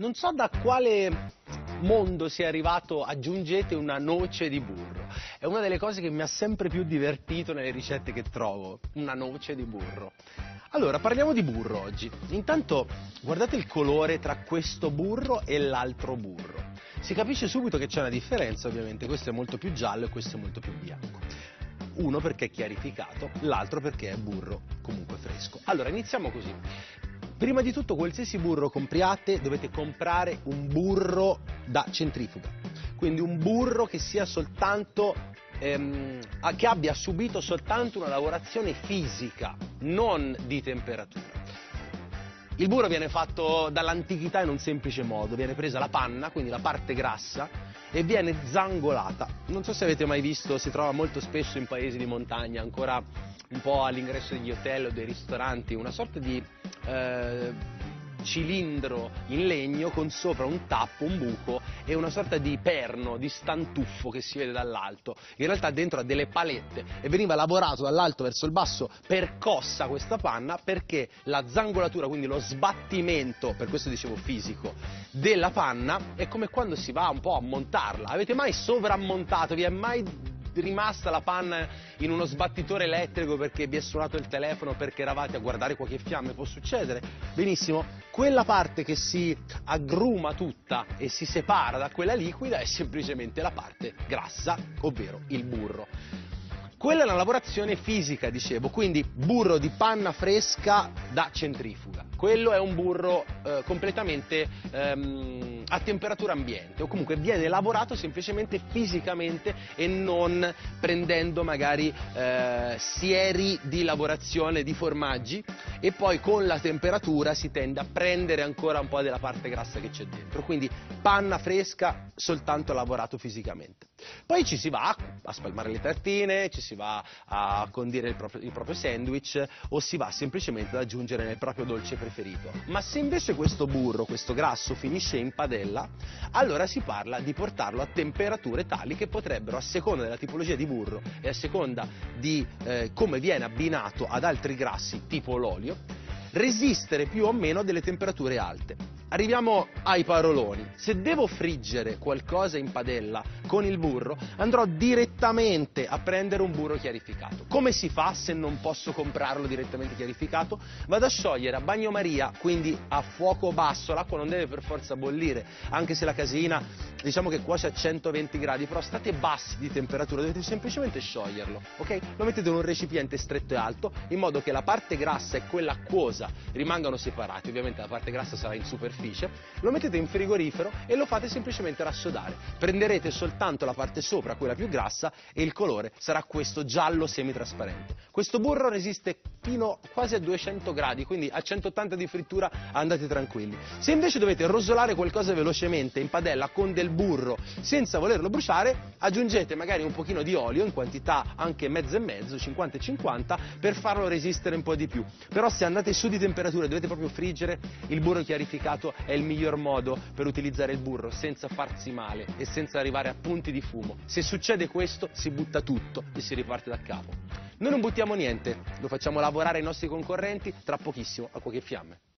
Non so da quale mondo sia arrivato, aggiungete una noce di burro. È una delle cose che mi ha sempre più divertito nelle ricette che trovo, una noce di burro. Allora, parliamo di burro oggi. Intanto, guardate il colore tra questo burro e l'altro burro. Si capisce subito che c'è una differenza, ovviamente, questo è molto più giallo e questo è molto più bianco. Uno perché è chiarificato, l'altro perché è burro comunque fresco. Allora, iniziamo così. Prima di tutto, qualsiasi burro compriate, dovete comprare un burro da centrifuga. Quindi un burro che sia soltanto, che abbia subito soltanto una lavorazione fisica, non di temperatura. Il burro viene fatto dall'antichità in un semplice modo, viene presa la panna, quindi la parte grassa, e viene zangolata. Non so se avete mai visto, si trova molto spesso in paesi di montagna, ancora un po' all'ingresso degli hotel o dei ristoranti, una sorta di cilindro in legno con sopra un tappo, un buco e una sorta di perno, di stantuffo che si vede dall'alto. In realtà dentro ha delle palette e veniva lavorato dall'alto verso il basso percossa questa panna perché la zangolatura, quindi lo sbattimento, per questo dicevo fisico, della panna è come quando si va un po' a montarla. Avete mai sovrammontato? Vi è mai rimasta la panna in uno sbattitore elettrico perché vi è suonato il telefono, perché eravate a guardare qualche fiamme? Può succedere? Benissimo, quella parte che si aggruma tutta e si separa da quella liquida è semplicemente la parte grassa, ovvero il burro. Quella è una lavorazione fisica, dicevo, quindi burro di panna fresca da centrifuga. Quello è un burro completamente a temperatura ambiente, o comunque viene lavorato semplicemente fisicamente e non prendendo magari sieri di lavorazione di formaggi, e poi con la temperatura si tende a prendere ancora un po' della parte grassa che c'è dentro. Quindi panna fresca soltanto lavorato fisicamente. Poi ci si va a spalmare le tartine, ci si va a condire il proprio sandwich o si va semplicemente ad aggiungere nel proprio dolce preferito. Ma se invece questo burro, questo grasso, finisce in padella, allora si parla di portarlo a temperature tali che potrebbero, a seconda della tipologia di burro e a seconda di come viene abbinato ad altri grassi, tipo l'olio, resistere più o meno a delle temperature alte. Arriviamo ai paroloni. Se devo friggere qualcosa in padella con il burro, andrò direttamente a prendere un burro chiarificato. Come si fa se non posso comprarlo direttamente chiarificato? Vado a sciogliere a bagnomaria, quindi a fuoco basso, l'acqua non deve per forza bollire, anche se la caseina diciamo che cuoce a 120 gradi, però state bassi di temperatura, dovete semplicemente scioglierlo, ok? Lo mettete in un recipiente stretto e alto, in modo che la parte grassa e quella acquosa rimangano separati, ovviamente la parte grassa sarà in superficie, lo mettete in frigorifero e lo fate semplicemente rassodare. Prenderete soltanto la parte sopra, quella più grassa, e il colore sarà questo giallo semitrasparente. Questo burro resiste fino quasi a 200 gradi, quindi a 180 di frittura andate tranquilli. Se invece dovete rosolare qualcosa velocemente in padella con del burro senza volerlo bruciare, aggiungete magari un pochino di olio in quantità anche mezzo e mezzo, 50 e 50, per farlo resistere un po' di più. Però se andate su di temperatura e dovete proprio friggere, il burro chiarificato è il miglior modo per utilizzare il burro senza farsi male e senza arrivare a punti di fumo. Se succede questo, si butta tutto e si riparte da capo. Noi non buttiamo niente, lo facciamo lavorare ai nostri concorrenti, tra pochissimo a qualche fiamme.